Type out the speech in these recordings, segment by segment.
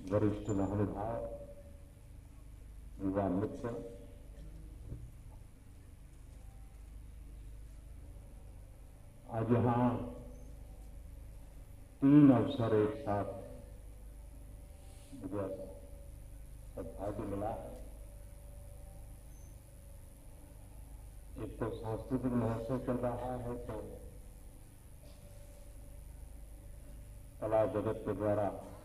वरिष्ठ महानुभाव, युवा मित्र, आज यहां 3 अवसर एक साथ मुझे सौभाग्य मिला है। एक तो सांस्कृतिक महोत्सव चल रहा है, तो कला जगत के द्वारा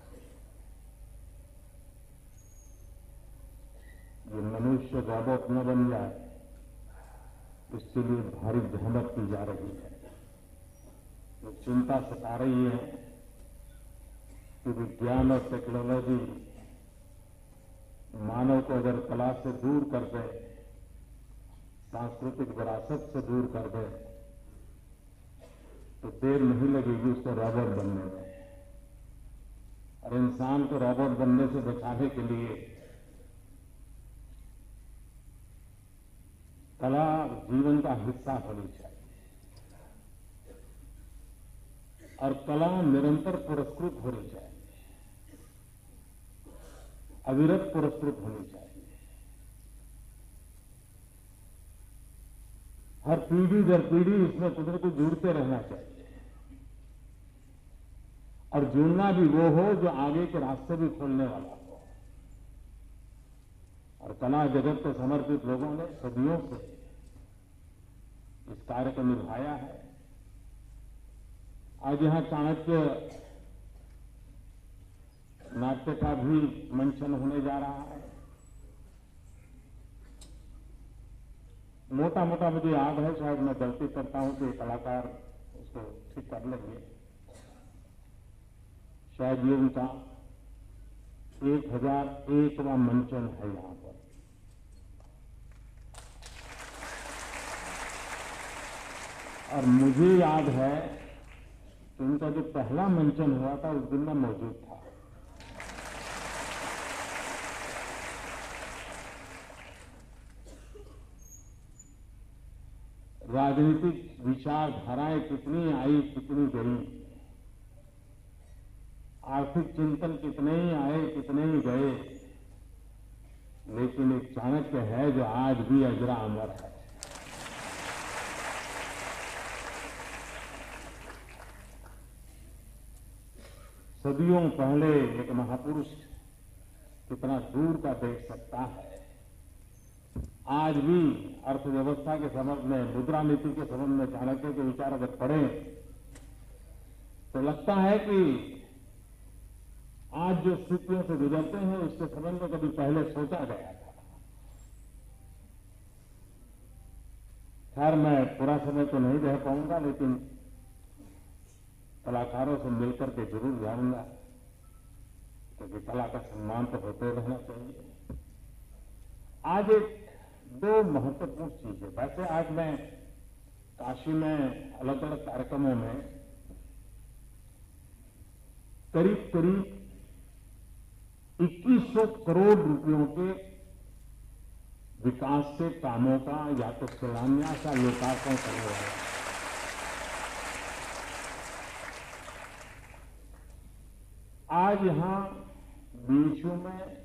ये मनुष्य रोबोट न बन जाए, इसके लिए भारी जहमत की जा रही है। तो चिंता सता रही है कि विज्ञान और टेक्नोलॉजी मानव को अगर कला से दूर कर दे, सांस्कृतिक विरासत से दूर कर दे, तो देर नहीं लगेगी उसको रोबोट बनने में। और इंसान को रोबोट बनने से बचाने के लिए कला जीवन का हिस्सा होनी चाहिए और कला निरंतर पुरस्कृत होनी चाहिए, अविरत पुरस्कृत होनी चाहिए। हर पीढ़ी दर पीढ़ी इसमें कुछ न कुछ जुड़ते रहना चाहिए और जुड़ना भी वो हो जो आगे के रास्ते भी खोलने वाला हो। और कला जगत को समर्पित लोगों ने सदियों से इस कार्य को निभाया है। आज यहां चाणक्य नाट्य का भी मंचन होने जा रहा है। मोटा मोटा मुझे याद है, शायद मैं गलती करता हूं कि कलाकार उसको ठीक कर लेंगे। शायद ये उनका 1001वां मंचन है यहां पर। और मुझे याद है कि उनका जो पहला मंचन हुआ था उस दिन मैं मौजूद था। राजनीतिक विचारधाराएं कितनी आई, कितनी गई, आर्थिक चिंतन कितने ही आए, कितने ही गए, लेकिन एक चाणक्य है जो आज भी अजरा अमर है। सदियों पहले एक महापुरुष कितना दूर का देख सकता है। आज भी अर्थव्यवस्था के संबंध में, मुद्रा नीति के संबंध में चाणक्य के विचार अगर पढ़ें तो लगता है कि आज जो स्थितियों से गुजरते हैं उसके संबंध में कभी पहले सोचा गया था। खैर, मैं पूरा समय तो नहीं रह पाऊंगा, लेकिन कलाकारों से मिलकर के जरूर जाऊंगा, क्योंकि कला का सम्मान तो होते रहना चाहिए। आज एक 2 महत्वपूर्ण चीजें, वैसे आज मैं काशी में अलग अलग कार्यक्रमों में करीब करीब 2100 करोड़ रुपयों के विकास के कामों का या तो शिलान्यास या लोकार्पण करने वाला। आज यहां बीचों में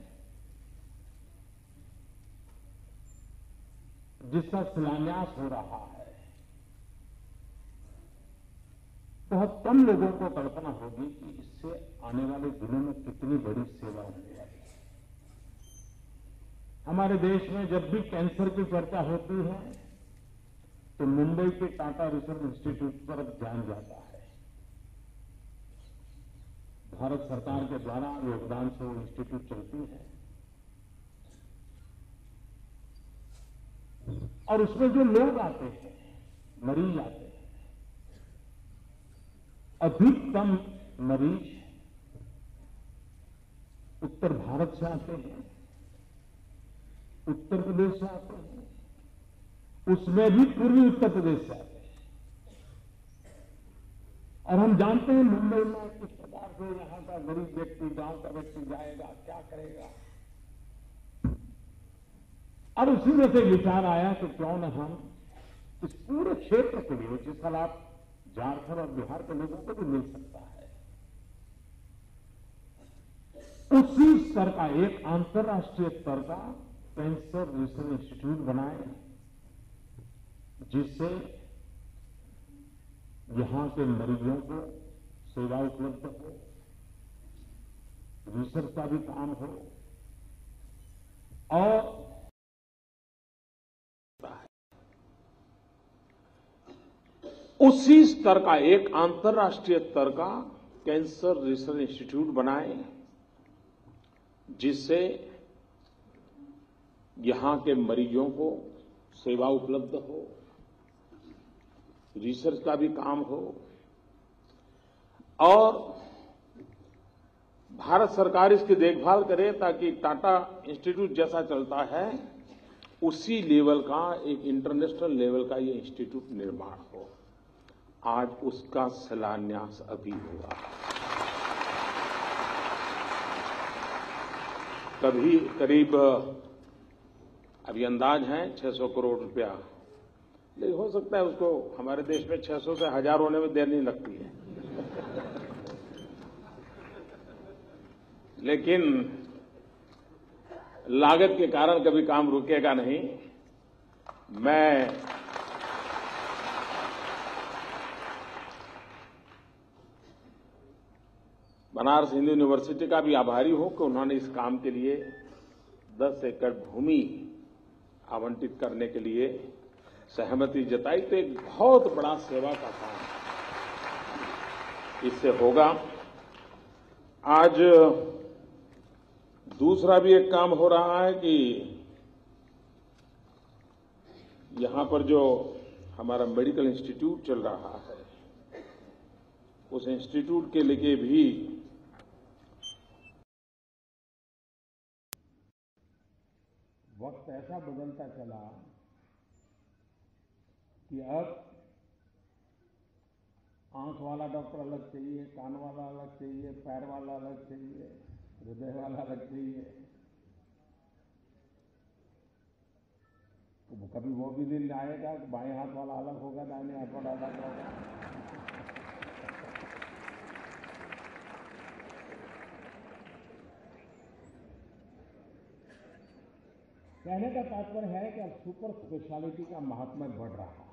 जिसका शिलान्यास हो रहा है, बहुत कम लोगों को कल्पना होगी कि इससे आने वाले दिनों में कितनी बड़ी सेवा होने वाली है। हमारे देश में जब भी कैंसर की चर्चा होती है तो मुंबई के टाटा रिसर्च इंस्टीट्यूट पर ध्यान जाता है। भारत सरकार के द्वारा योगदान से वो इंस्टीट्यूट चलती है और उसमें जो लोग आते हैं, मरीज आते हैं, अधिकतम मरीज उत्तर भारत से आते हैं, उत्तर प्रदेश से आते हैं, उसमें भी पूर्वी उत्तर प्रदेश से आते हैं। और हम जानते हैं मुंबई में किस प्रकार से यहां का गरीब व्यक्ति, गांव का व्यक्ति जाएगा, क्या करेगा। और उसी में से विचार आया कि क्यों न हम इस पूरे क्षेत्र के लिए, जिसका लाभ झारखंड और बिहार के लोगों को भी मिल सकता है, उसी स्तर का एक अंतर्राष्ट्रीय स्तर का कैंसर रिसर्च इंस्टीट्यूट बनाए, जिससे यहां के मरीजों को सेवा उपलब्ध हो, रिसर्च का भी काम हो और उसी स्तर का एक अंतर्राष्ट्रीय स्तर का कैंसर रिसर्च इंस्टीट्यूट बनाए, जिससे यहां के मरीजों को सेवा उपलब्ध हो, रिसर्च का भी काम हो और भारत सरकार इसकी देखभाल करे, ताकि टाटा इंस्टीट्यूट जैसा चलता है उसी लेवल का एक इंटरनेशनल लेवल का ये इंस्टीट्यूट निर्माण हो। आज उसका शिलान्यास अभी हुआ। कभी करीब अभी अंदाज है 600 करोड़ रुपया, लेकिन हो सकता है उसको हमारे देश में 600 से 1000 होने में देर नहीं लगती है। लेकिन लागत के कारण कभी काम रुकेगा नहीं। मैं बनारस हिंदू यूनिवर्सिटी का भी आभारी हूं कि उन्होंने इस काम के लिए 10 एकड़ भूमि आवंटित करने के लिए सहमति जताई। तो एक बहुत बड़ा सेवा का काम इससे होगा। आज दूसरा भी एक काम हो रहा है कि यहां पर जो हमारा मेडिकल इंस्टीट्यूट चल रहा है, उस इंस्टीट्यूट के लिए भी वक्त ऐसा बदलता चला कि अब आंख वाला डॉक्टर अलग चाहिए, कान वाला अलग चाहिए, पैर वाला अलग चाहिए, हृदय वाला अलग चाहिए। तो कभी वो भी दिन आएगा कि बाएं हाथ वाला अलग होगा, दाहिने हाथ वाला अलग होगा। कहने का तात्पर्य है कि अब सुपर स्पेशलिटी का महात्म्य बढ़ रहा है।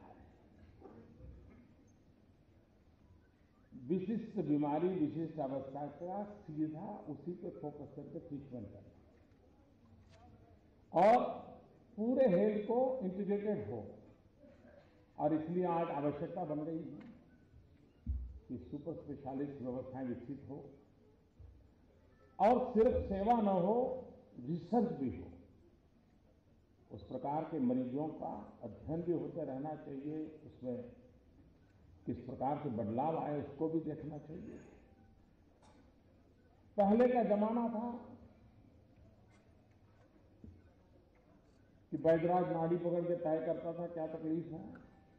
विशिष्ट बीमारी, विशिष्ट अवस्था का सीधा उसी पे फोकस करके ट्रीटमेंट करना और पूरे हेल्थ को इंटीग्रेटेड हो। और इसलिए आज आवश्यकता बन गई है कि सुपर स्पेशलिस्ट व्यवस्थाएं विकसित हो और सिर्फ सेवा न हो, रिसर्च भी हो। उस प्रकार के मरीजों का अध्ययन भी होते रहना चाहिए, उसमें किस प्रकार से बदलाव आए उसको भी देखना चाहिए। पहले का जमाना था कि वैद्यराज नाड़ी पकड़ के तय करता था क्या तकलीफ है।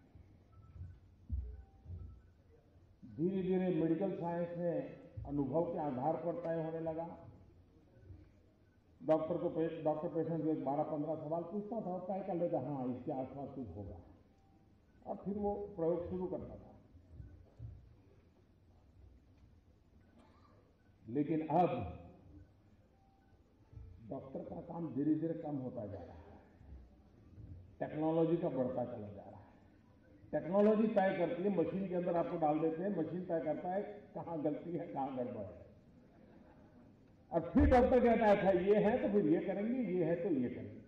धीरे धीरे मेडिकल साइंस में अनुभव के आधार पर तय होने लगा। डॉक्टर पेशेंट को 12-15 सवाल पूछता था और तय कर लेता, हाँ इसके आसपास कुछ होगा, और फिर वो प्रयोग शुरू करता था। लेकिन अब डॉक्टर का काम धीरे धीरे कम होता जा रहा है, टेक्नोलॉजी का बढ़ता चला जा रहा है। टेक्नोलॉजी तय करती है, मशीन के अंदर आपको डाल देते हैं, मशीन तय करता है कहां गलती है, कहां गड़बड़ है, और फिर डॉक्टर कहता है अच्छा ये है तो फिर ये करेंगे, ये है तो ये करेंगे।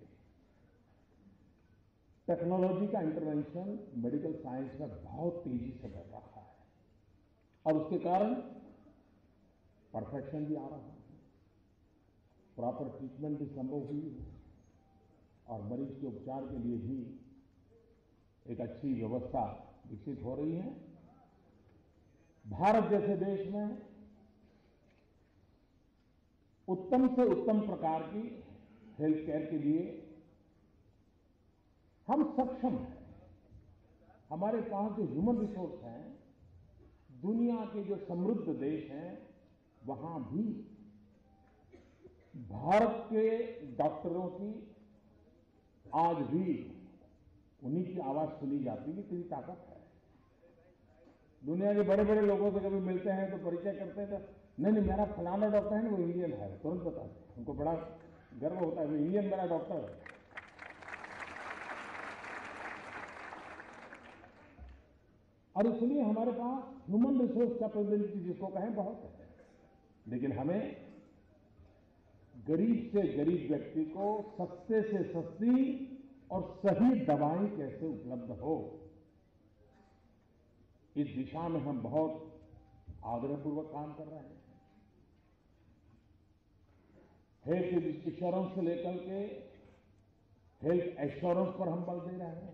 टेक्नोलॉजी का इंटरवेंशन मेडिकल साइंस में बहुत तेजी से बढ़ रहा है और उसके कारण परफेक्शन भी आ रहा है, प्रॉपर ट्रीटमेंट भी संभव हुई है और मरीज के उपचार के लिए भी एक अच्छी व्यवस्था विकसित हो रही है। भारत जैसे देश में उत्तम से उत्तम प्रकार की हेल्थ केयर के लिए हम सक्षम हैं। हमारे पास जो ह्यूमन रिसोर्स हैं, दुनिया के जो समृद्ध देश हैं, वहां भी भारत के डॉक्टरों की आज भी उन्हीं की आवाज सुनी जाती है, इतनी ताकत है। दुनिया के बड़े बड़े लोगों से कभी मिलते हैं तो परिचय करते हैं तो नहीं मेरा फलाना डॉक्टर है ना, वो इंडियन है, तुरंत बताते हैं। उनको बड़ा गर्व होता है, वो इंडियन मेरा डॉक्टर है। और इसलिए हमारे पास ह्यूमन रिसोर्स कैपेबिलिटी जिसको कहें बहुत है, लेकिन हमें गरीब से गरीब व्यक्ति को सस्ते से सस्ती और सही दवाएं कैसे उपलब्ध हो, इस दिशा में हम बहुत आग्रहपूर्वक काम कर रहे हैं। हेल्थ इंश्योरेंस से लेकर के हेल्थ एश्योरेंस पर हम बल दे रहे हैं।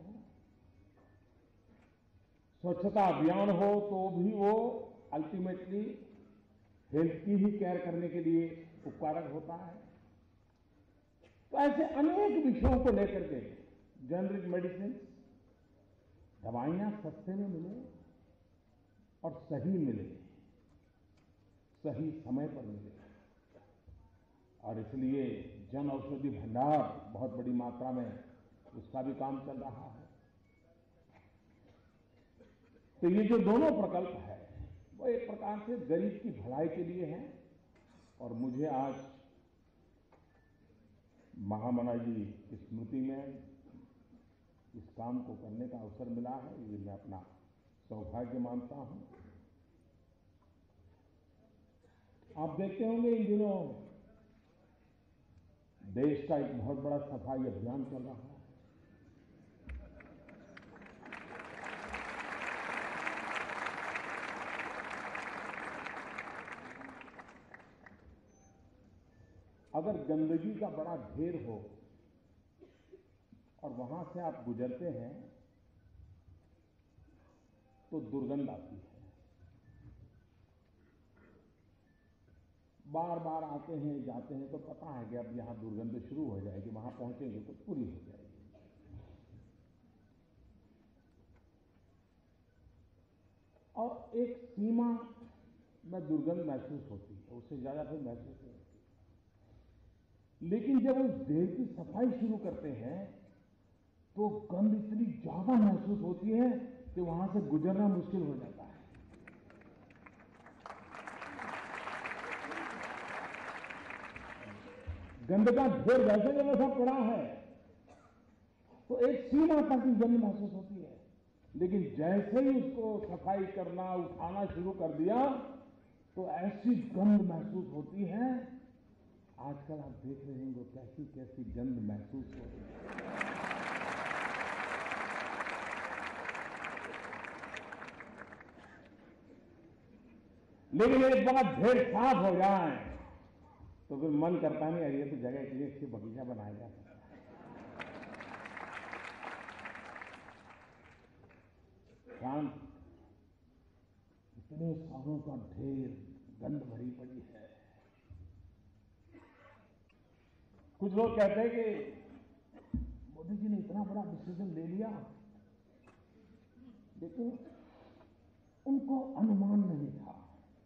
स्वच्छता अभियान हो तो भी वो अल्टीमेटली हेल्थ की ही केयर करने के लिए उपकारक होता है। तो ऐसे अनेक विषयों को लेकर के जेनरिक मेडिसिन, दवाइयां सस्ते में मिले और सही मिले, सही समय पर मिले, और इसलिए जन औषधि भंडार बहुत बड़ी मात्रा में उसका भी काम चल रहा है। तो ये जो दोनों प्रकल्प है वो एक प्रकार से गरीब की भलाई के लिए है। और मुझे आज महामना जी की स्मृति में इस काम को करने का अवसर मिला है, ये मैं अपना सौभाग्य मानता हूं। आप देखते होंगे इन दिनों देश का एक बहुत बड़ा सफाई अभियान चल रहा है। अगर गंदगी का बड़ा ढेर हो और वहां से आप गुजरते हैं तो दुर्गंध आती है। बार बार आते हैं जाते हैं तो पता है कि अब यहां दुर्गंध शुरू हो जाएगी, वहां पहुंचेंगे तो पूरी हो जाएगी। और एक सीमा में दुर्गंध महसूस होती है, उससे ज्यादा फिर महसूस नहीं होती। लेकिन जब उस देह की सफाई शुरू करते हैं तो गंध इतनी ज्यादा महसूस होती है कि वहां से गुजरना मुश्किल हो जाता है। गंद का ढेर वैसे का वैसा पड़ा है तो एक सीमा तक की गंध महसूस होती है, लेकिन जैसे ही उसको सफाई करना उठाना शुरू कर दिया तो ऐसी गंध महसूस होती है। आजकल आप देख रहे होंगे कैसी कैसी गंध महसूस हो रही है। लेकिन एक बार ढेर साफ हो जाए तो फिर मन करता नहीं, ये तो जगह के लिए अच्छी बगीचा बनाया जा सकता है। शांत इतने सालों का ढेर गंध भरी पड़ी है। कुछ लोग कहते हैं कि मोदी जी ने इतना बड़ा डिसीजन ले लिया, लेकिन उनको अनुमान नहीं था।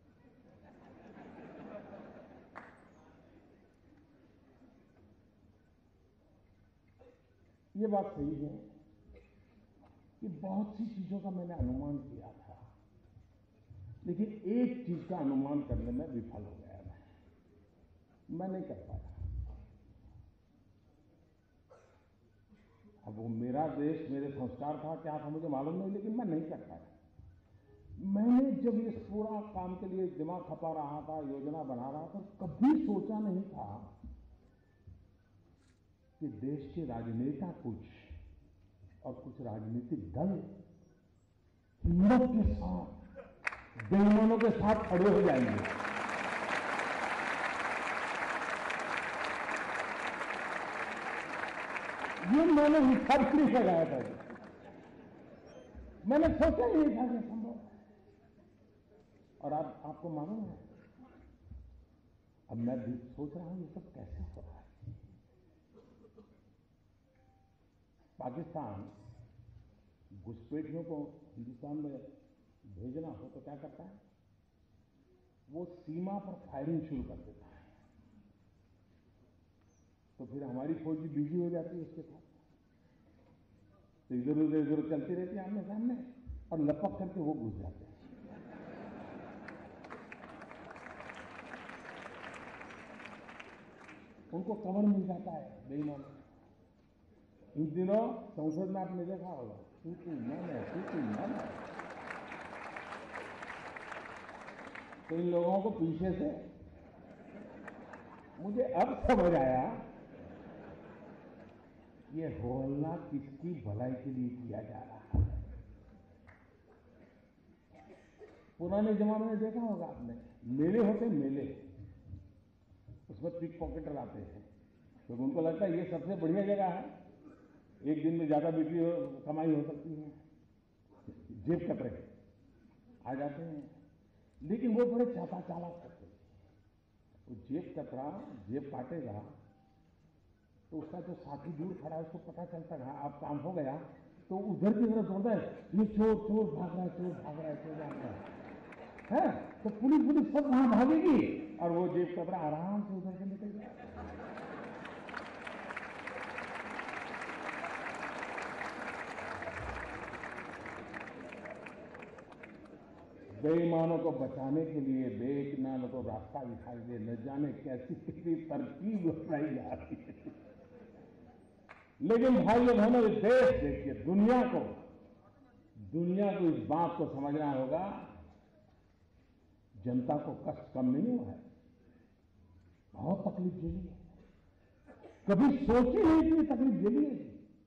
ये बात सही है कि बहुत सी चीजों का मैंने अनुमान किया था, लेकिन एक चीज का अनुमान करने में विफल हो गया। मैं नहीं कर पाया। अब वो मेरा देश, मेरे संस्कार था क्या था मुझे मालूम नहीं, लेकिन मैं नहीं कर पाया। मैंने जब ये पूरा काम के लिए दिमाग खपा रहा था, योजना बना रहा था, कभी सोचा नहीं था कि देश के राजनेता कुछ और कुछ राजनीतिक दल हिम्मत के साथ बेईमानों के साथ खड़े हो जाएंगे। ये मैंने हिसाब नहीं लगाया था, मैंने सोचा ही नहीं था कि संभव है। और आपको मालूम है, अब मैं भी सोच रहा हूं ये सब कैसे हो रहा है। पाकिस्तान घुसपैठियों को हिंदुस्तान में भेजना हो तो क्या करता है, वो सीमा पर फायरिंग शुरू कर देता है, तो फिर हमारी फौज भी बिजी हो जाती है उसके साथ, तो इधर उधर चलती रहती है आमने सामने और लपक करके वो घुस जाते हैं। उनको कवर मिल जाता है बेईमान। इन दिनों संसद में आपने देखा होगा, तू मन है। तो इन लोगों को पीछे से मुझे अब समझ आया ये होहल्ला किसकी भलाई के लिए किया जा रहा है। पुराने जमाने में देखा होगा आपने, मेले होते मेले, उसमें पिक पॉकेटर आते हैं, तो उनको लगता है ये सबसे बढ़िया जगह है, एक दिन में ज्यादा बिक्री कमाई हो सकती है, जेब कतरे आ जाते हैं। लेकिन वो बड़े चालाक करते हैं। वो जेब कतरा जेब काटेगा तो उसका जो साथी दूर खड़ा है उसको पता चलता है अब काम हो गया, तो उधर की तरफ दौड़ता है, ये चोर भाग रहा है, तो पुलिस सब वहां भागेगी और वो जेब कतरा आराम से उधर से निकल जाएगा। बेईमानों को बचाने के लिए बेईमानों को रास्ता दिखाई दे, न जाने कैसी किसी तरकीब अपनाई जा रही है। लेकिन भाइयों बहनों, इस देश देखिए, दुनिया को इस बात को समझना होगा, जनता को कष्ट कम नहीं हुआ है, बहुत तकलीफ झेली है, कभी सोची नहीं इतनी तकलीफ झेली है।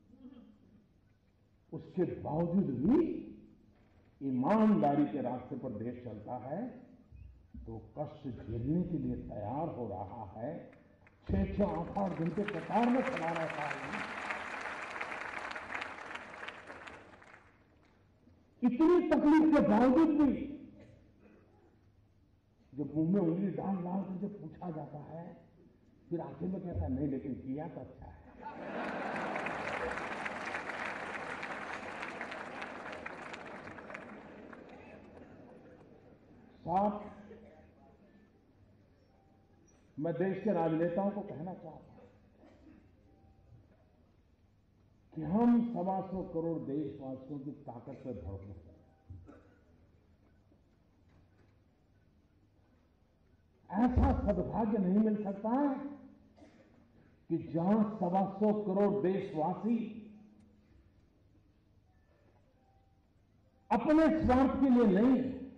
उसके बावजूद भी ईमानदारी के रास्ते पर देश चलता है, तो कष्ट झेलने के लिए तैयार हो रहा है। 6-6, 8-8 घंटे कतार में खड़ा रहता है। इतनी तकलीफ के बावजूद भी जब मुंह में उंगली डाल करके पूछा जाता है, फिर आखिर में कहता नहीं, लेकिन किया तो अच्छा है। साथ मैं देश के राजनेताओं को कहना चाहता हूं कि हम 125 करोड़ देशवासियों की ताकत पर भरोसा करें। ऐसा सद्भाग्य नहीं मिल सकता है कि जहां 125 करोड़ देशवासी अपने स्वार्थ के लिए नहीं,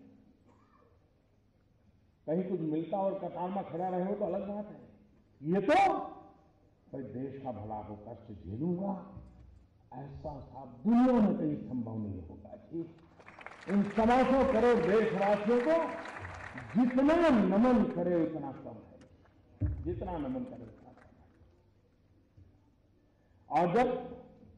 कहीं कुछ मिलता और कतार में खड़ा रहे हो तो अलग बात है। ये तो भाई देश का भला हो, कष्ट झेलूंगा, ऐसा साफ दुनिया में कहीं संभव नहीं होगा जी। इन 125 करोड़ देशवासियों को जितना नमन करे उतना कम है, जितना नमन करे उतना कम है। और जब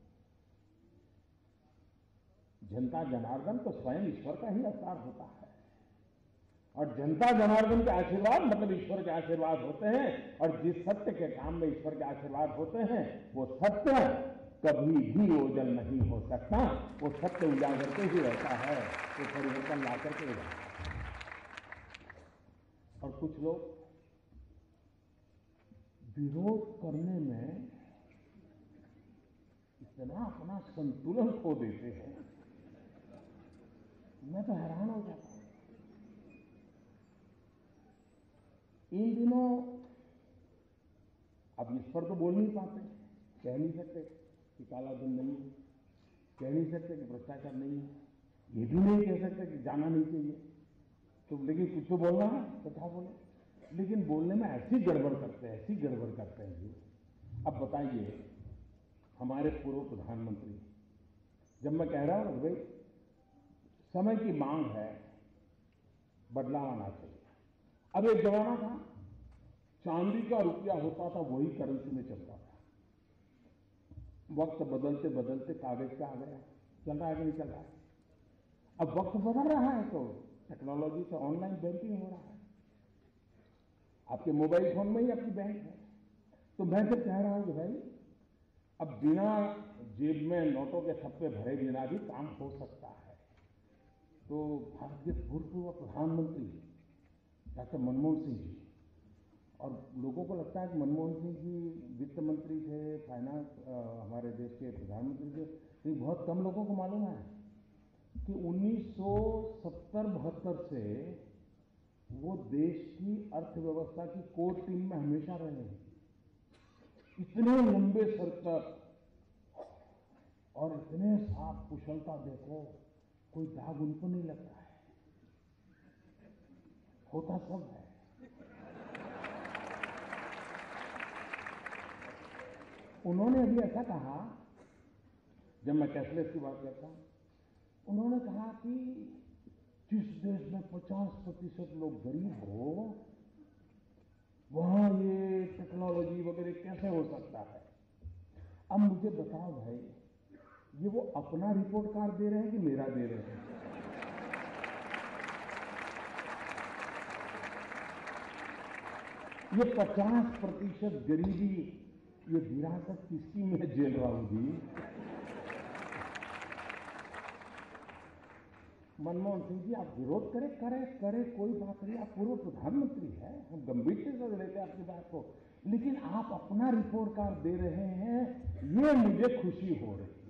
जनता जनार्दन तो स्वयं ईश्वर का ही अवतार होता है, और जनता जनार्दन के आशीर्वाद मतलब ईश्वर के आशीर्वाद होते हैं। और जिस सत्य के काम में ईश्वर के आशीर्वाद होते हैं, वो सत्य कभी भी ओझल नहीं हो सकता, वो सत्य उजागर के ही रहता है, वो परिवर्तन ला करके ही रहता है। और कुछ लोग विरोध करने में इतना अपना संतुलन खो देते हैं, मैं तो हैरान हो जाता हूं। इन दिनों अब इस पर तो बोल नहीं पाते, कह नहीं सकते कि काला धन नहीं है, कह नहीं सकते कि भ्रष्टाचार नहीं है, ये भी नहीं कह सकते कि जाना नहीं चाहिए, तो लेकिन कुछ तो बोलना है तो क्या बोले। लेकिन बोलने में ऐसी गड़बड़ करते हैं जी। अब बताइए, हमारे पूर्व प्रधानमंत्री, जब मैं कह रहा हूं भाई समय की मांग है, बदलाव आना चाहिए। अब एक जमाना था चांदी का रुपया होता था, वही करेंसी में चलता था। वक्त बदलते बदलते कागज का आ गया, चल रहा है कि नहीं चल रहा है। अब वक्त बदल रहा है तो टेक्नोलॉजी से ऑनलाइन बैंकिंग हो रहा है, आपके मोबाइल फोन में ही आपकी बैंक है। तो मैं तो कह रहा हूं कि भाई अब बिना जेब में नोटों के थप्पे भरे बिना भी काम हो सकता है। तो भारत के पूर्व प्रधानमंत्री डॉक्टर मनमोहन सिंह जी, और लोगों को लगता है कि मनमोहन सिंह जी वित्त मंत्री थे, फाइनेंस हमारे देश के प्रधानमंत्री थे, लेकिन बहुत कम लोगों को मालूम है कि 1970-72 से वो देश की अर्थव्यवस्था की कोर टीम में हमेशा रहे हैं। इतने लंबे सर तक और इतने साफ कुशलता, देखो कोई दाग उनको नहीं लगता है, होता सब है। उन्होंने अभी ऐसा कहा, जब मैं कैशलेस की बात करता हूं, उन्होंने कहा कि जिस देश में 50% लोग गरीब हो, वहां ये टेक्नोलॉजी वगैरह कैसे हो सकता है। अब मुझे बताओ भाई, ये वो अपना रिपोर्ट कार्ड दे रहे हैं कि मेरा दे रहे हैं? ये 50% गरीबी, ये विरासत किसकी मैं झेल रहा हूं जी? मनमोहन सिंह जी, आप विरोध करें करे कोई बात नहीं, आप पूर्व प्रधानमंत्री हैं, हम गंभीरता से लेते हैं आपकी बात को, लेकिन आप अपना रिपोर्ट कार्ड दे रहे हैं, ये मुझे खुशी हो रही है।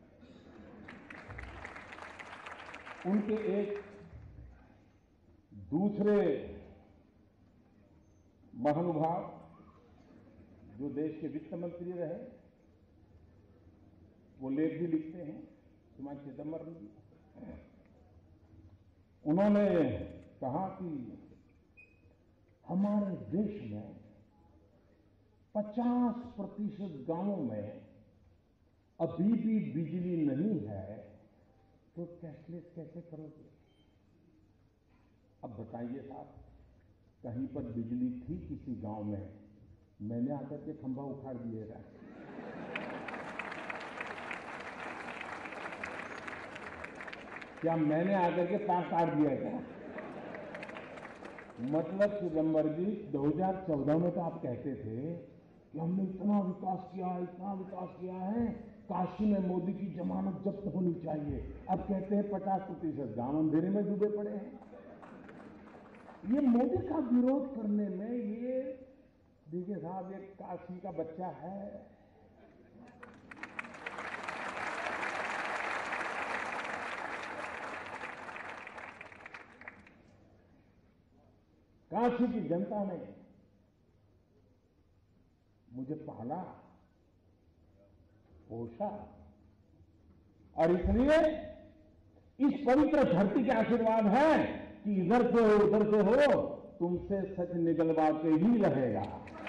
उनके एक दूसरे महानुभाव जो देश के वित्त मंत्री रहे, वो लेख भी लिखते हैं, श्रीमान चिदम्बरम जी, उन्होंने कहा कि हमारे देश में 50% गांवों में अभी भी बिजली नहीं है, तो कैशलेस कैसे करोगे? अब बताइए साहब, कहीं पर बिजली थी किसी गांव में, मैंने आकर के खंभा उखाड़ दिएगा। क्या मैंने आकर के तार काट दिया क्या? मतलब चिदम्बर जी, 2014 में तो आप कहते थे कि हमने इतना विकास किया है, काशी में मोदी की जमानत जब्त होनी चाहिए। अब कहते हैं 50% गांव अंधेरे में डूबे पड़े हैं। ये मोदी का विरोध करने में, ये देखिए साहब, एक काशी का बच्चा है, काशी की जनता ने मुझे पाला, पोषा, और इसलिए इस पवित्र धरती के आशीर्वाद है कि इधर से हो उधर से हो, तुमसे सच निकलवा के ही रहेगा।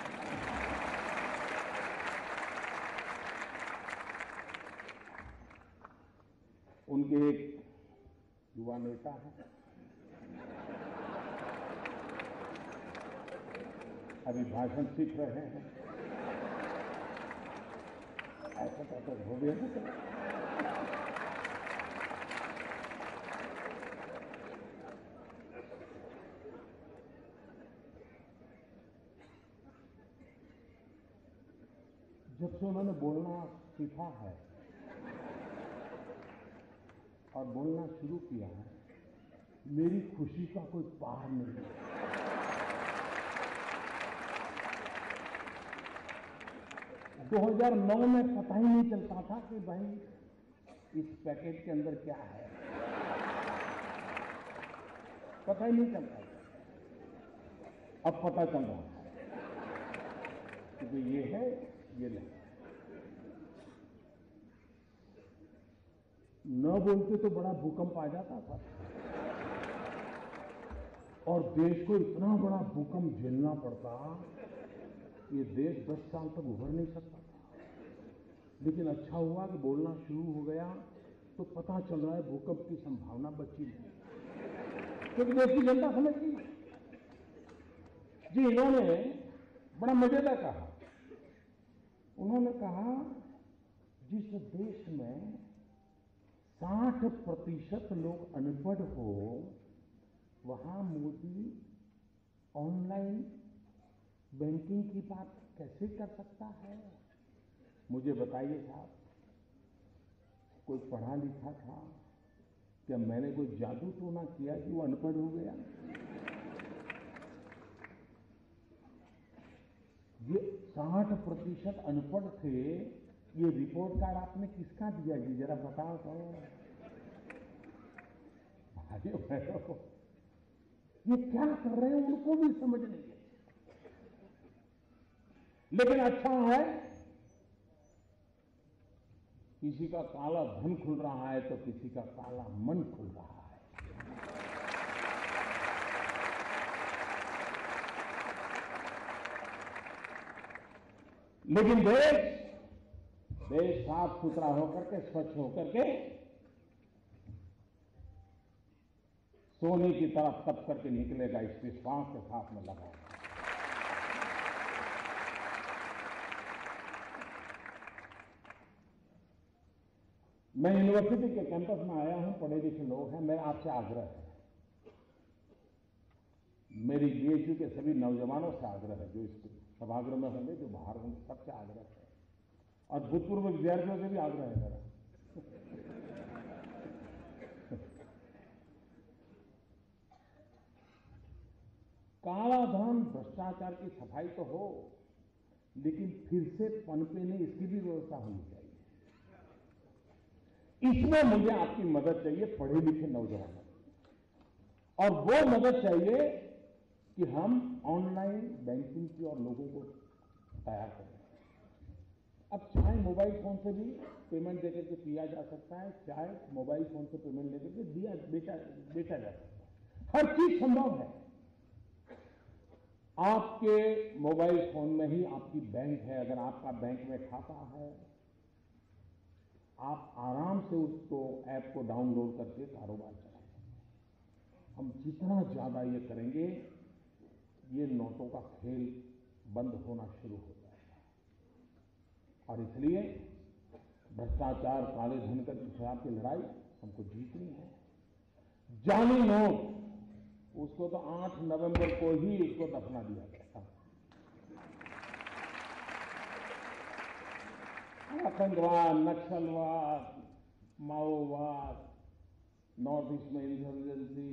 उनके एक युवा नेता हैं, अभी भाषण सीख रहे हैं, ऐसा हो गया। जब से उन्होंने बोलना सीखा है और बोलना शुरू किया है, मेरी खुशी का कोई पार नहीं है। दो 2009 में पता ही नहीं चलता था कि भाई इस पैकेट के अंदर क्या है, पता ही नहीं चलता था। अब पता चल रहा है कि ये है, ये नहीं। न बोलते तो बड़ा भूकंप आ जाता था, और देश को इतना बड़ा भूकंप झेलना पड़ता, ये देश 10 साल तक उभर नहीं सकता था। लेकिन अच्छा हुआ कि बोलना शुरू हो गया, तो पता चल रहा है भूकंप की संभावना बची नहीं, क्योंकि देश की जनता समझ गई। जी, इन्होंने बड़ा मजेदार कहा। उन्होंने कहा, जिस देश में 60% लोग अनपढ़ हो, वहां मोदी ऑनलाइन बैंकिंग की बात कैसे कर सकता है? मुझे बताइए साहब, कोई पढ़ा लिखा था? क्या मैंने कोई जादू टोना किया कि वो अनपढ़ हो गया? ये 60% अनपढ़ थे, ये रिपोर्ट कार्ड आपने किसका दिया जी, जरा बताओ तो। भाइयों बहनों, ये क्या कर रहे हैं उनको भी समझ नहीं है। लेकिन अच्छा है किसी का काला धन खुल रहा है तो किसी का काला मन खुल रहा है। लेकिन देश साफ सुथरा होकर के, स्वच्छ होकर के सोने की तरफ तप करके निकलेगा, इस विश्वास के साथ में लगा। मैं यूनिवर्सिटी के कैंपस में आया हूं, पढ़े लिखे लोग हैं, मेरा आपसे आग्रह है, मेरी बीएचयू के सभी नौजवानों से आग्रह है, जो इस सभागृह में होंगे, जो बाहर होंगे, सबसे आग्रह है, और भूतपूर्व विद्यार्थियों से भी आग्रह है मेरा। काला धन, भ्रष्टाचार की सफाई तो हो, लेकिन फिर से पनपे नहीं, इसकी भी व्यवस्था होनी चाहिए। इसमें मुझे आपकी मदद चाहिए, पढ़े लिखे नौजवानों, और वो मदद चाहिए कि हम ऑनलाइन बैंकिंग की और लोगों को तैयार करें। अब चाहे मोबाइल फोन से भी पेमेंट देकर के किया जा सकता है, चाहे मोबाइल फोन से पेमेंट लेकर के बेचा जा सकता है, हर चीज संभव है। आपके मोबाइल फोन में ही आपकी बैंक है, अगर आपका बैंक में खाता है, आप आराम से उसको ऐप को डाउनलोड करके कारोबार चला सकते हैं। हम जितना ज्यादा ये करेंगे, ये नोटों का खेल बंद होना शुरू हो जाएगा, और इसलिए भ्रष्टाचार, काले धन के खिलाफ की लड़ाई हमको जीतनी है। जाली नोट, उसको तो 8 नवंबर को ही उसको दफना दिया गया। आतंकवाद, नक्सलवाद, माओवाद, नॉर्थ ईस्ट में इंसर्जेंसी,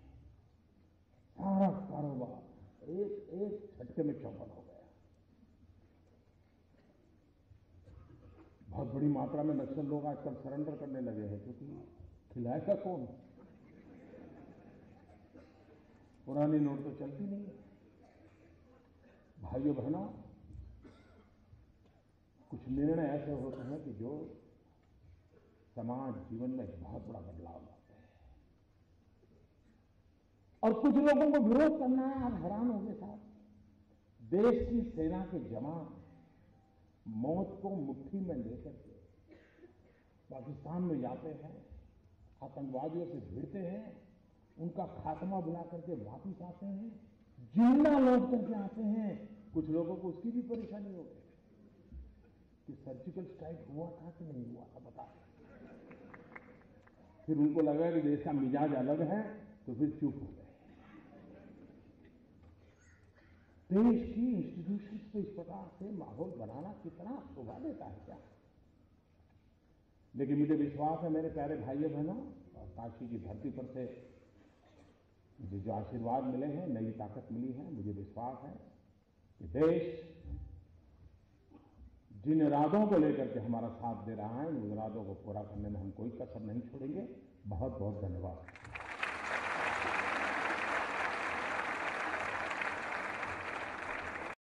सारा कारोबार एक झटके में चौपट हो गया। बहुत बड़ी मात्रा में नक्सल लोग आजकल सरेंडर करने लगे हैं, क्योंकि खिलाएगा कौन? पुरानी नोट तो चलती नहीं है। भाइयों बहनों, कुछ निर्णय ऐसे होते हैं कि जो समाज जीवन में एक बहुत बड़ा बदलाव लाते हैं, और कुछ लोगों को विरोध करना है। आप हैरान होंगे साहब, देश की सेना के जवान मौत को मुट्ठी में लेकर के पाकिस्तान में जाते हैं, आतंकवादियों से भिड़ते हैं, उनका खात्मा बुला करके वापिस आते हैं, जिंदा लौट करके आते हैं। कुछ लोगों को उसकी भी परेशानी हो गई कि सर्जिकल स्ट्राइक हुआ था कि नहीं हुआ था, बता। फिर उनको लगा कि देश का मिजाज अलग है, तो फिर चुप हो गए। देश की इंस्टीट्यूशंस को इस प्रकार से माहौल बनाना कितना शोभा देता है क्या? लेकिन मुझे विश्वास है मेरे प्यारे भाइयों बहनों, और काशी की धरती पर से मुझे जो आशीर्वाद मिले हैं, नई ताकत मिली है, मुझे विश्वास है कि देश जिन इरादों को लेकर के हमारा साथ दे रहा है, उन इरादों को पूरा करने में हम कोई कसर नहीं छोड़ेंगे। बहुत बहुत धन्यवाद।